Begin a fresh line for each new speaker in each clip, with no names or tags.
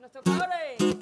Los tocadores.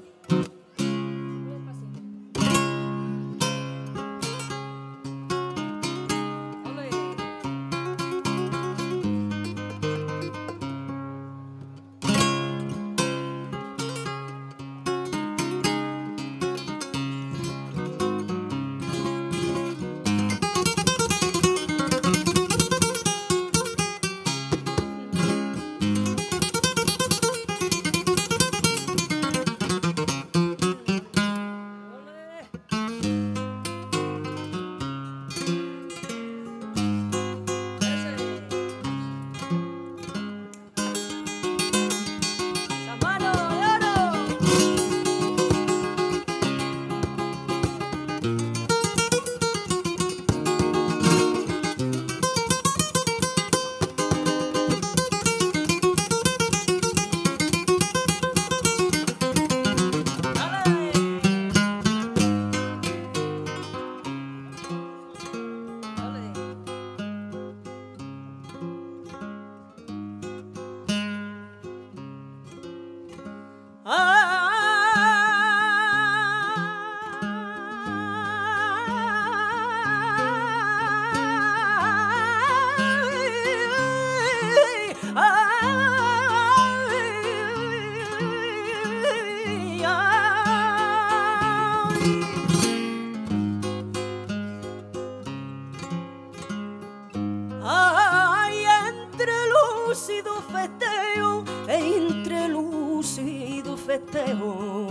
Festejo, entre lúcido festejo,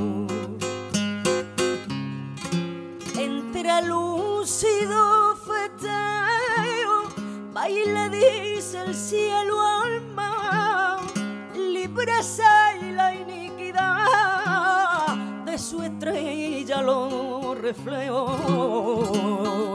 entre lúcido festejo, baile dice el cielo al mar, libreza y la iniquidad de su estrella lo reflejo.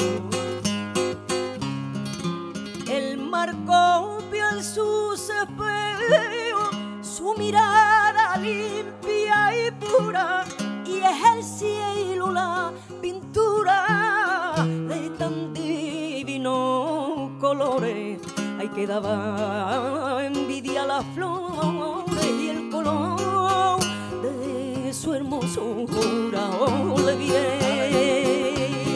El mar copia en sus espejos su mirada limpia y pura, y es el cielo la pintura de tan divinos colores. Ay, que daba envidia a las flores y el color de su hermosura. Ole bien.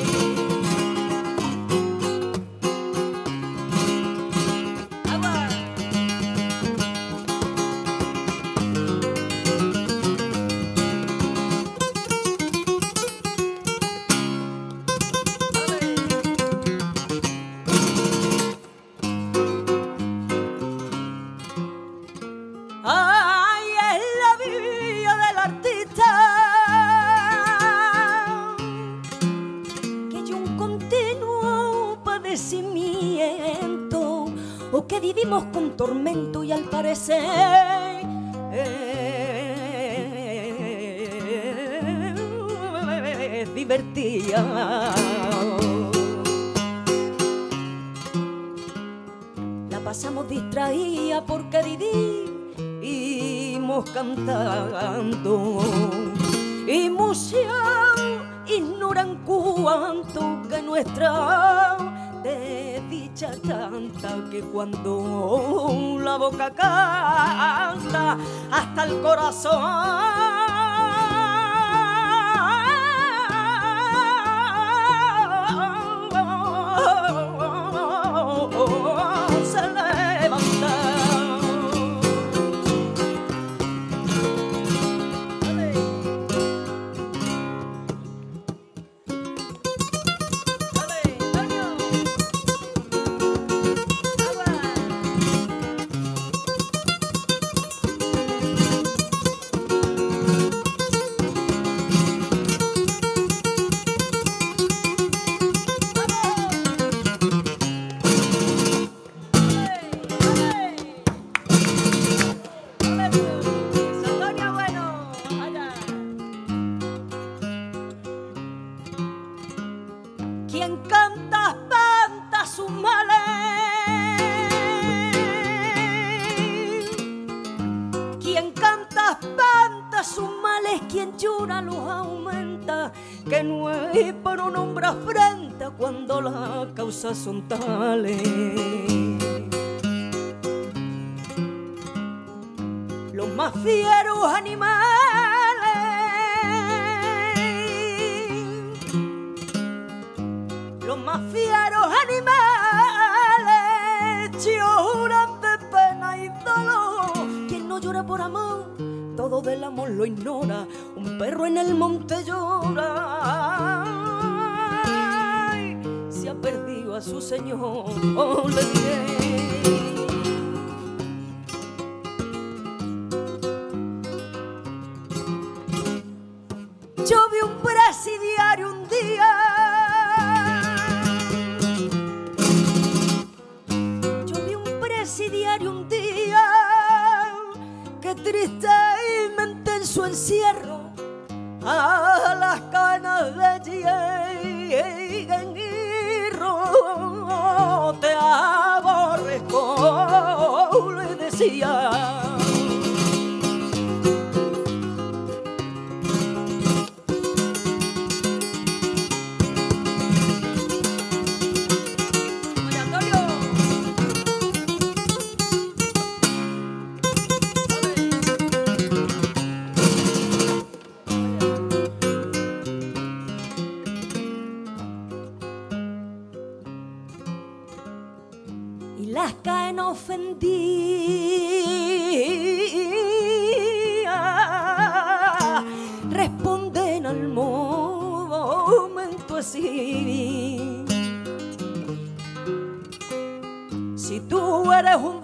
Ay, es la vida del artista, que hay un continuo padecimiento, o que vivimos con tormento y al parecer es divertida. La pasamos distraída porque vivimos cantando, y muchos ignoran cuánto que nuestra desdicha tanta, que cuando la boca canta hasta el corazón se levanta. Quien canta espanta sus males, quien canta espanta sus males, quien llora los aumenta, que no es para un hombre afrenta cuando las causas son tales. Los más fieros animales todo del amor lo ignora, un perro en el monte llora. Ay, se ha perdido a su señor, le diré. Yo vi un presidiario un día, un día que tristemente en su encierro a las canas de hierro te aborrezco, le decía. Y las caen ofendidas responden al momento así. Si tú eres un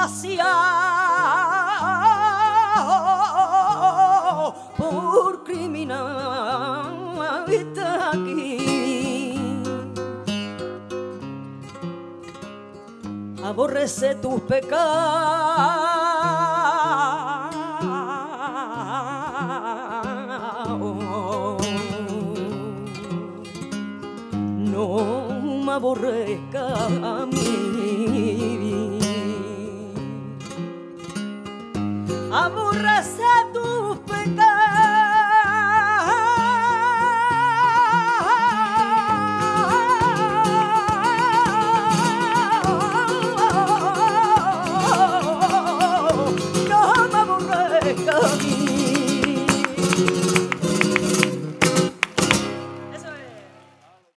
desgraciado por criminal está aquí, aborrece tus pecados, no me aborrezca a mí, aborrece